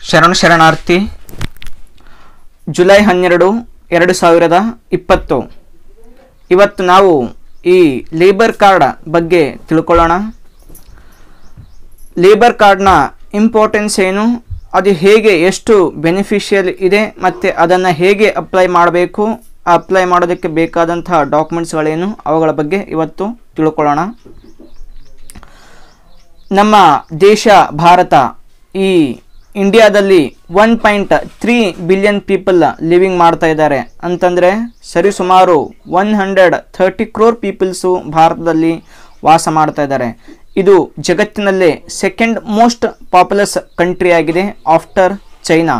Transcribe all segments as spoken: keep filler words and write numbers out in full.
ಶರಣ ಶರಣಾರ್ಥಿ ಜುಲೈ ಹನ್ನೆರಡು ಎರಡು ಸಾವಿರದ ಇಪ್ಪತ್ತು ಇವತ್ತು ನಾವು ಈ ಲೇಬರ್ ಕಾರ್ಡ್ ಬಗ್ಗೆ ತಿಳ್ಕೊಳ್ಳೋಣ. ಲೇಬರ್ ಕಾರ್ಡ್ನ ಇಂಪಾರ್ಟೆನ್ಸ್ ಏನು, ಅದು ಹೇಗೆ ಎಷ್ಟು ಬೆನಿಫಿಷಿಯಲ್ ಇದೆ ಮತ್ತು ಅದನ್ನು ಹೇಗೆ ಅಪ್ಲೈ ಮಾಡಬೇಕು, ಅಪ್ಲೈ ಮಾಡೋದಕ್ಕೆ ಬೇಕಾದಂತಹ ಡಾಕ್ಯುಮೆಂಟ್ಸ್ಗಳೇನು, ಅವುಗಳ ಬಗ್ಗೆ ಇವತ್ತು ತಿಳ್ಕೊಳ್ಳೋಣ. ನಮ್ಮ ದೇಶ ಭಾರತ ಈ ಇಂಡಿಯಾದಲ್ಲಿ one point three billion people living ಮಾಡ್ತಾ ಇದ್ದಾರೆ ಅಂತಂದರೆ ಸರಿಸುಮಾರು one hundred thirty crore peoples ಭಾರತದಲ್ಲಿ ವಾಸ ಮಾಡ್ತಾ ಇದ್ದಾರೆ. ಇದು ಜಗತ್ತಿನಲ್ಲೇ ಸೆಕೆಂಡ್ ಮೋಸ್ಟ್ ಪಾಪ್ಯುಲಸ್ ಕಂಟ್ರಿ ಆಗಿದೆ ಆಫ್ಟರ್ ಚೈನಾ.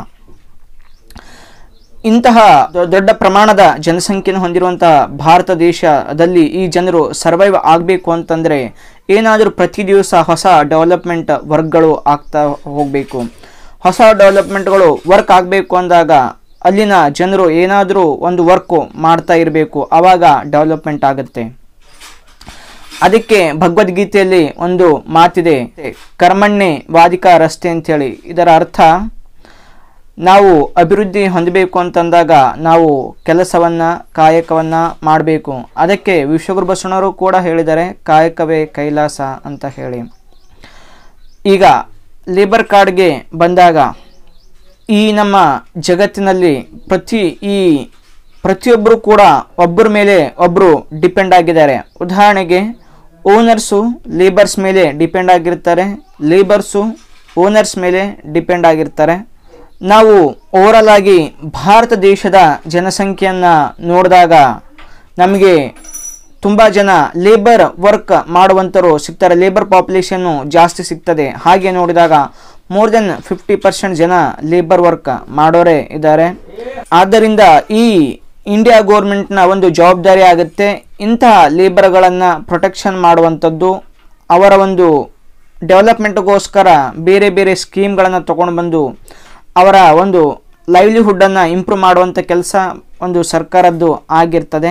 ಇಂತಹ ದೊಡ್ಡ ಪ್ರಮಾಣದ ಜನಸಂಖ್ಯೆಯನ್ನು ಹೊಂದಿರುವಂತಹ ಭಾರತ ದೇಶದಲ್ಲಿ ಈ ಜನರು ಸರ್ವೈವ್ ಆಗಬೇಕು ಅಂತಂದರೆ ಏನಾದರೂ ಪ್ರತಿ ದಿವಸ ಹೊಸ ಡೆವಲಪ್ಮೆಂಟ್ ವರ್ಕ್ಗಳು ಆಗ್ತಾ ಹೋಗಬೇಕು. ಹೊಸ ಡೆವಲಪ್ಮೆಂಟ್ಗಳು ವರ್ಕ್ ಆಗಬೇಕು ಅಂದಾಗ ಅಲ್ಲಿನ ಜನರು ಏನಾದರೂ ಒಂದು ವರ್ಕು ಮಾಡ್ತಾ ಇರಬೇಕು, ಆವಾಗ ಡೆವಲಪ್ಮೆಂಟ್ ಆಗುತ್ತೆ. ಅದಕ್ಕೆ ಭಗವದ್ಗೀತೆಯಲ್ಲಿ ಒಂದು ಮಾತಿದೆ, ಕರ್ಮಣ್ಣೆ ವಾದಿಕ ರಸ್ತೆ ಅಂತೇಳಿ. ಇದರ ಅರ್ಥ ನಾವು ಅಭಿವೃದ್ಧಿ ಹೊಂದಬೇಕು ಅಂತಂದಾಗ ನಾವು ಕೆಲಸವನ್ನು ಕಾಯಕವನ್ನು ಮಾಡಬೇಕು. ಅದಕ್ಕೆ ವಿಶ್ವಗುರು ಬಸವಣ್ಣವರು ಕೂಡ ಹೇಳಿದ್ದಾರೆ, ಕಾಯಕವೇ ಕೈಲಾಸ ಅಂತ ಹೇಳಿ. ಈಗ ಲೇಬರ್ ಕಾರ್ಡ್ಗೆ ಬಂದಾಗ ಈ ನಮ್ಮ ಜಗತ್ತಿನಲ್ಲಿ ಪ್ರತಿ ಈ ಪ್ರತಿಯೊಬ್ಬರು ಕೂಡ ಒಬ್ಬರ ಮೇಲೆ ಒಬ್ಬರು ಡಿಪೆಂಡ್ ಆಗಿದ್ದಾರೆ. ಉದಾಹರಣೆಗೆ ಓನರ್ಸು ಲೇಬರ್ಸ್ ಮೇಲೆ ಡಿಪೆಂಡ್ ಆಗಿರ್ತಾರೆ, ಲೇಬರ್ಸು ಓನರ್ಸ್ ಮೇಲೆ ಡಿಪೆಂಡ್ ಆಗಿರ್ತಾರೆ. ನಾವು ಓವರಾಲ್ ಆಗಿ ಭಾರತ ದೇಶದ ಜನಸಂಖ್ಯೆಯನ್ನು ನೋಡಿದಾಗ ನಮಗೆ ತುಂಬ ಜನ ಲೇಬರ್ ವರ್ಕ್ ಮಾಡುವಂಥರು ಸಿಗ್ತಾರೆ, ಲೇಬರ್ ಪಾಪ್ಯುಲೇಷನ್ನು ಜಾಸ್ತಿ ಸಿಗ್ತದೆ. ಹಾಗೆ ನೋಡಿದಾಗ ಮೋರ್ ದೆನ್ ಫಿಫ್ಟಿ ಪರ್ಸೆಂಟ್ ಜನ ಲೇಬರ್ ವರ್ಕ್ ಮಾಡೋರೇ ಇದ್ದಾರೆ. ಆದ್ದರಿಂದ ಈ ಇಂಡಿಯಾ ಗೋರ್ಮೆಂಟ್ನ ಒಂದು ಜವಾಬ್ದಾರಿ ಆಗುತ್ತೆ ಇಂತಹ ಲೇಬರ್ಗಳನ್ನು ಪ್ರೊಟೆಕ್ಷನ್ ಮಾಡುವಂಥದ್ದು. ಅವರ ಒಂದು ಡೆವಲಪ್ಮೆಂಟ್ಗೋಸ್ಕರ ಬೇರೆ ಬೇರೆ ಸ್ಕೀಮ್ಗಳನ್ನು ತೊಗೊಂಡು ಬಂದು ಅವರ ಒಂದು ಲೈವ್ಲಿಹುಡ್ಡನ್ನು ಇಂಪ್ರೂವ್ ಮಾಡುವಂಥ ಕೆಲಸ ಒಂದು ಸರ್ಕಾರದ್ದು ಆಗಿರ್ತದೆ.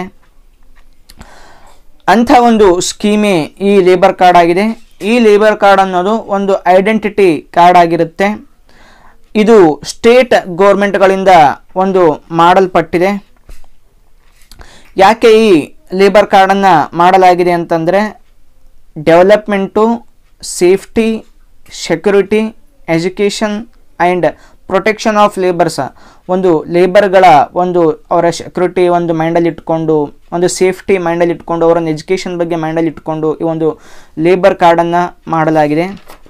ಅಂಥ ಒಂದು ಸ್ಕೀಮೇ ಈ ಲೇಬರ್ ಕಾರ್ಡ್ ಆಗಿದೆ. ಈ ಲೇಬರ್ ಕಾರ್ಡ್ ಅನ್ನೋದು ಒಂದು ಐಡೆಂಟಿಟಿ ಕಾರ್ಡ್ ಆಗಿರುತ್ತೆ. ಇದು ಸ್ಟೇಟ್ ಗೌರ್ಮೆಂಟ್ಗಳಿಂದ ಒಂದು ಮಾಡಲ್ಪಟ್ಟಿದೆ. ಯಾಕೆ ಈ ಲೇಬರ್ ಕಾರ್ಡನ್ನು ಮಾಡಲಾಗಿದೆ ಅಂತಂದರೆ development, safety, security, education and protection of labours, ಒಂದು ಲೇಬರ್ಗಳ ಒಂದು ಅವರ ಸೆಕ್ಯೂರಿಟಿ ಒಂದು ಮೈಂಡಲ್ಲಿ ಇಟ್ಕೊಂಡು, ಒಂದು ಸೇಫ್ಟಿ ಮೈಂಡಲ್ಲಿ ಇಟ್ಕೊಂಡು, ಅವರೊಂದು ಎಜುಕೇಷನ್ ಬಗ್ಗೆ ಮೈಂಡಲ್ಲಿ ಇಟ್ಕೊಂಡು ಈ ಒಂದು ಲೇಬರ್ ಕಾರ್ಡನ್ನು ಮಾಡಲಾಗಿದೆ.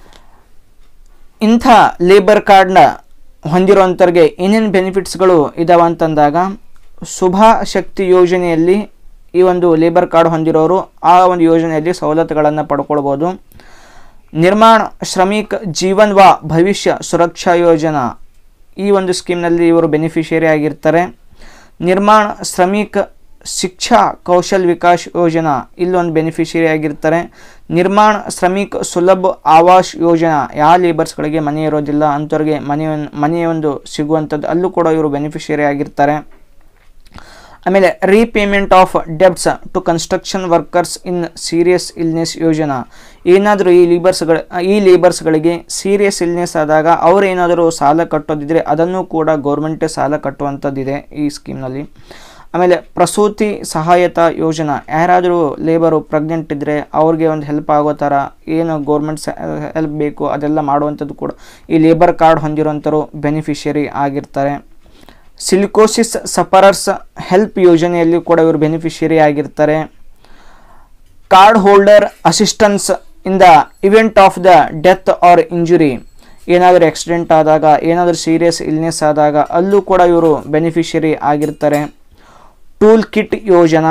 ಇಂಥ ಲೇಬರ್ ಕಾರ್ಡ್ನ ಹೊಂದಿರುವಂಥವ್ರಿಗೆ ಏನೇನು ಬೆನಿಫಿಟ್ಸ್ಗಳು ಇದಾವೆ ಅಂತಂದಾಗ ಸುಭಾ ಶಕ್ತಿ ಯೋಜನೆಯಲ್ಲಿ ಈ ಒಂದು ಲೇಬರ್ ಕಾರ್ಡ್ ಹೊಂದಿರೋರು ಆ ಒಂದು ಯೋಜನೆಯಲ್ಲಿ ಸವಲತ್ತುಗಳನ್ನು ಪಡ್ಕೊಳ್ಬೋದು. ನಿರ್ಮಾಣ ಶ್ರಮಿಕ್ ಜೀವನ್ ವ ಭವಿಷ್ಯ ಸುರಕ್ಷಾ ಯೋಜನಾ, ಈ ಒಂದು ಸ್ಕೀಮ್ನಲ್ಲಿ ಇವರು ಬೆನಿಫಿಷಿಯರಿ ಆಗಿರ್ತಾರೆ. ನಿರ್ಮಾಣ ಶ್ರಮಿಕ್ ಶಿಕ್ಷಾ ಕೌಶಲ್ ವಿಕಾಸ್ ಯೋಜನಾ, ಇಲ್ಲೊಂದು ಬೆನಿಫಿಷಿಯರಿ ಆಗಿರ್ತಾರೆ. ನಿರ್ಮಾಣ ಶ್ರಮಿಕ್ ಸುಲಭ ಆವಾಸ್ ಯೋಜನಾ, ಯಾವ ಲೇಬರ್ಸ್ಗಳಿಗೆ ಮನೆ ಇರೋದಿಲ್ಲ ಅಂಥವ್ರಿಗೆ ಮನೆ ಮನೆಯೊಂದು ಸಿಗುವಂಥದ್ದು, ಅಲ್ಲೂ ಕೂಡ ಇವರು ಬೆನಿಫಿಷಿಯರಿ ಆಗಿರ್ತಾರೆ. ಆಮೇಲೆ repayment of debts to construction workers in serious illness ಯೋಜನಾ, ಏನಾದರೂ ಈ ಲೇಬರ್ಸ್ಗಳ ಈ ಲೇಬರ್ಸ್ಗಳಿಗೆ ಸೀರಿಯಸ್ ಇಲ್ನೆಸ್ ಆದಾಗ ಅವ್ರು ಏನಾದರೂ ಸಾಲ ಕಟ್ಟೋದಿದ್ರೆ ಅದನ್ನು ಕೂಡ ಗೌರ್ಮೆಂಟೇ ಸಾಲ ಕಟ್ಟುವಂಥದ್ದಿದೆ ಈ ಸ್ಕೀಮ್ನಲ್ಲಿ. ಆಮೇಲೆ ಪ್ರಸೂತಿ ಸಹಾಯತಾ ಯೋಜನಾ, ಯಾರಾದರೂ ಲೇಬರು ಪ್ರೆಗ್ನೆಂಟ್ ಇದ್ದರೆ ಅವ್ರಿಗೆ ಒಂದು ಹೆಲ್ಪ್ ಆಗೋ ಥರ ಏನು ಗೌರ್ಮೆಂಟ್ ಹೆಲ್ಪ್ ಬೇಕು ಅದೆಲ್ಲ ಮಾಡುವಂಥದ್ದು ಕೂಡ ಈ ಲೇಬರ್ ಕಾರ್ಡ್ ಹೊಂದಿರುವಂಥವ್ರು ಬೆನಿಫಿಷಿಯರಿ ಆಗಿರ್ತಾರೆ. ಸಿಲಿಕೋಸಿಸ್ ಸಫರರ್ಸ್ ಹೆಲ್ಪ್ ಯೋಜನೆಯಲ್ಲಿ ಕೂಡ ಇವರು ಬೆನಿಫಿಷಿಯರಿ ಆಗಿರ್ತಾರೆ. Card holder assistance in the event of the death or injury, ಏನಾದರೂ ಆಕ್ಸಿಡೆಂಟ್ ಆದಾಗ, ಏನಾದರೂ ಸೀರಿಯಸ್ ಇಲ್ನೆಸ್ ಆದಾಗ ಅಲ್ಲೂ ಕೂಡ ಇವರು ಬೆನಿಫಿಷಿಯರಿ ಆಗಿರ್ತಾರೆ. ಟೂಲ್ ಕಿಟ್ ಯೋಜನಾ,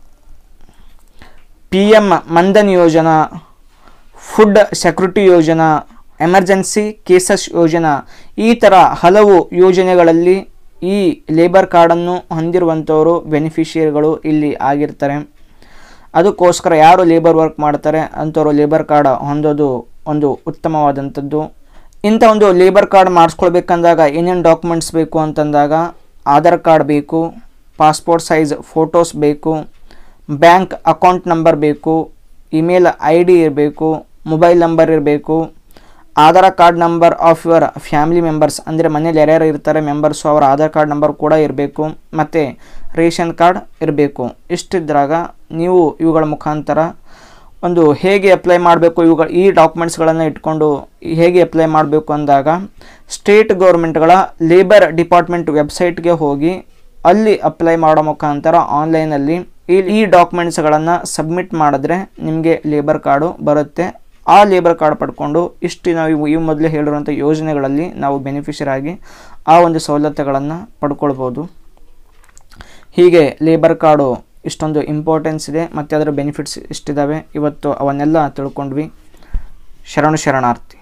ಪಿ ಎಮ್ ಮನ್ಧನ್ ಯೋಜನಾ, ಫುಡ್ ಸೆಕ್ಯೂರಿಟಿ ಯೋಜನಾ, ಎಮರ್ಜೆನ್ಸಿ ಕೇಸಸ್ ಯೋಜನಾ, ಈ ಥರ ಹಲವು ಯೋಜನೆಗಳಲ್ಲಿ ಈ ಲೇಬರ್ ಕಾರ್ಡನ್ನು ಹೊಂದಿರುವಂಥವರು ಬೆನಿಫಿಷಿಯರಿಗಳು ಇಲ್ಲಿ ಆಗಿರ್ತಾರೆ. ಅದಕ್ಕೋಸ್ಕರ ಯಾರು ಲೇಬರ್ ವರ್ಕ್ ಮಾಡ್ತಾರೆ ಅಂಥವ್ರು ಲೇಬರ್ ಕಾರ್ಡ್ ಹೊಂದೋದು ಒಂದು ಉತ್ತಮವಾದಂಥದ್ದು. ಇಂಥ ಒಂದು ಲೇಬರ್ ಕಾರ್ಡ್ ಮಾಡಿಸ್ಕೊಳ್ಬೇಕಂದಾಗ ಏನೇನು ಡಾಕ್ಯುಮೆಂಟ್ಸ್ ಬೇಕು ಅಂತಂದಾಗ ಆಧಾರ್ ಕಾರ್ಡ್ ಬೇಕು, ಪಾಸ್ಪೋರ್ಟ್ ಸೈಜ್ ಫೋಟೋಸ್ ಬೇಕು, ಬ್ಯಾಂಕ್ ಅಕೌಂಟ್ ನಂಬರ್ ಬೇಕು, ಇಮೇಲ್ ಐ ಡಿ ಇರಬೇಕು, ಮೊಬೈಲ್ ನಂಬರ್ ಇರಬೇಕು, Aadhaar card number of your family members, ಅಂದರೆ ಮನೇಲಿ ಯಾರ್ಯಾರು ಇರ್ತಾರೆ ಮೆಂಬರ್ಸು ಅವರ ಆಧಾರ್ ಕಾರ್ಡ್ ನಂಬರ್ ಕೂಡ ಇರಬೇಕು, ಮತ್ತು ರೇಷನ್ ಕಾರ್ಡ್ ಇರಬೇಕು. ಇಷ್ಟಿದ್ರಾಗ ನೀವು ಇವುಗಳ ಮುಖಾಂತರ ಒಂದು ಹೇಗೆ ಅಪ್ಲೈ ಮಾಡಬೇಕು, ಇವುಗಳ ಈ ಡಾಕ್ಯುಮೆಂಟ್ಸ್ಗಳನ್ನು ಇಟ್ಕೊಂಡು ಹೇಗೆ ಅಪ್ಲೈ ಮಾಡಬೇಕು ಅಂದಾಗ ಸ್ಟೇಟ್ ಗೌರ್ಮೆಂಟ್ಗಳ ಲೇಬರ್ ಡಿಪಾರ್ಟ್ಮೆಂಟ್ ವೆಬ್ಸೈಟ್ಗೆ ಹೋಗಿ ಅಲ್ಲಿ ಅಪ್ಲೈ ಮಾಡೋ ಮುಖಾಂತರ ಆನ್ಲೈನಲ್ಲಿ ಈ ಈ ಡಾಕ್ಯುಮೆಂಟ್ಸ್ಗಳನ್ನು ಸಬ್ಮಿಟ್ ಮಾಡಿದ್ರೆ ನಿಮಗೆ ಲೇಬರ್ ಕಾರ್ಡು ಬರುತ್ತೆ. ಆ ಲೇಬರ್ ಕಾರ್ಡ್ ಪಡ್ಕೊಂಡು ಇಷ್ಟು ನಾವು ಈ ಮೊದಲೇ ಹೇಳಿರುವಂಥ ಯೋಜನೆಗಳಲ್ಲಿ ನಾವು ಬೆನಿಫಿಷರಿ ಆಗಿ ಆ ಒಂದು ಸವಲತ್ತುಗಳನ್ನು ಪಡ್ಕೊಳ್ಬೋದು. ಹೀಗೆ ಲೇಬರ್ ಕಾರ್ಡು ಇಷ್ಟೊಂದು ಇಂಪಾರ್ಟೆನ್ಸ್ ಇದೆ ಮತ್ತು ಅದರ ಬೆನಿಫಿಟ್ಸ್ ಇಷ್ಟಿದ್ದಾವೆ. ಇವತ್ತು ಅವನ್ನೆಲ್ಲ ತಿಳ್ಕೊಂಡ್ವಿ. ಶರಣು ಶರಣಾರ್ಥಿ.